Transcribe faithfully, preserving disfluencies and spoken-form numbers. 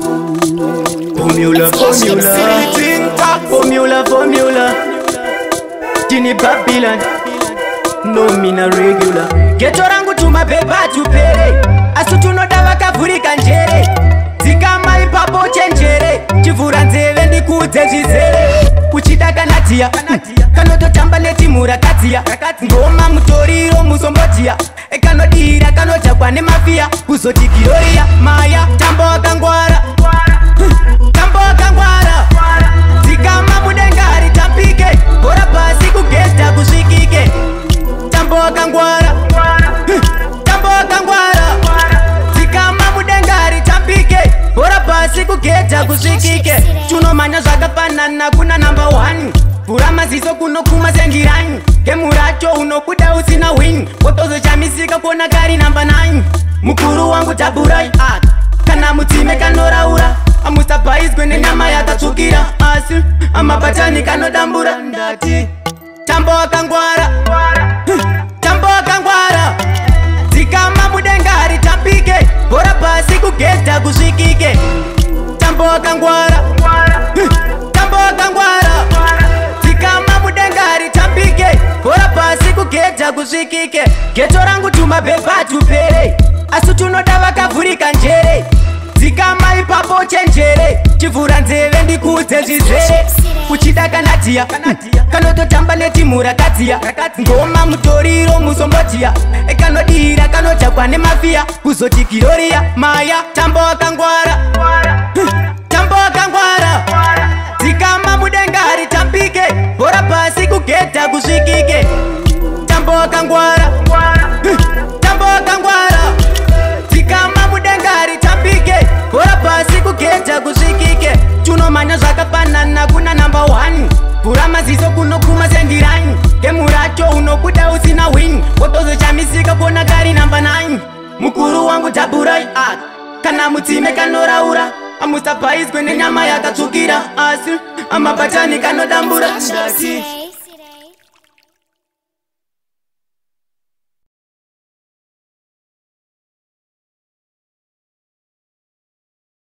Formula, formula, formula, formula. Tini Babylon, no mina regular. Geto rangu tumapepa tupere, asu tunodava kavurika njere. Zikama ipapo chenjere, chivura nzeve ndikudze zvizere. Kuchida kanatia, kanototamba netimura katia. Ngoma mutoriro musombotia, ekanodira kanochakwa nemafia. Kuzoti Gloria, Maya, tambo wakangwara. Tambo wakangwara. Zikama mudengari tampike, bora pasi kugeta kusvikike. Tambo wakangwara. Tambo wakangwara. Zikama mudengari tampike, bora pasi kugeta kusvikike. Tunomanya zvakafanana kuna number one. Vura maziso kunokuma sengirani. Kemuracho unobuda usina win. Wotozochamisika kuona gari number nine. Mukuru wangu taburai art. Kana mutime kanoraura. Amusapaizwe nenyama yakatsvukira. Asi amabatani kanodambura. Ndati tambo wakangwara. Tambo wakangwara. Zikama mudengari tampike, bora pasi kugeta kusvikike. Tambo wakangwara. Tambo wakangwara. Zikama mudengari tampike, bora pasi kugeta kusvikike. Geto rangu tumapepa tupere, asu tunoda vakavhurika njere. Zikama ipapo chenjere, chivura nzeve ndikudze zvizere. Kuchida kanatia, kanototamba netimura katia. Ngoma mutoriro musombotia, ekanodira kanochakwa nemafia. Kuzoti Gloria, Maya, tambo wakangwara. Tambo wakangwara. Zikama mudengari tampike, bora pasi kugeta kusvikike. Tambo wakangwara. Tambo wakangwara. Zikama mudengari tampike, bora pasi kugeta kusvikike. Tunomanya zvakafanana kuna number one. Vura maziso kunokuma sengirani. Kemuracho unobuda usina win. Wotozochamisika kuona gari number nine. Mukuru wangu taburai art. Kana mutime kanoraura. Amusapaizwe nenyama yakatsvukira. Asi amabatani kanodambura. Ndati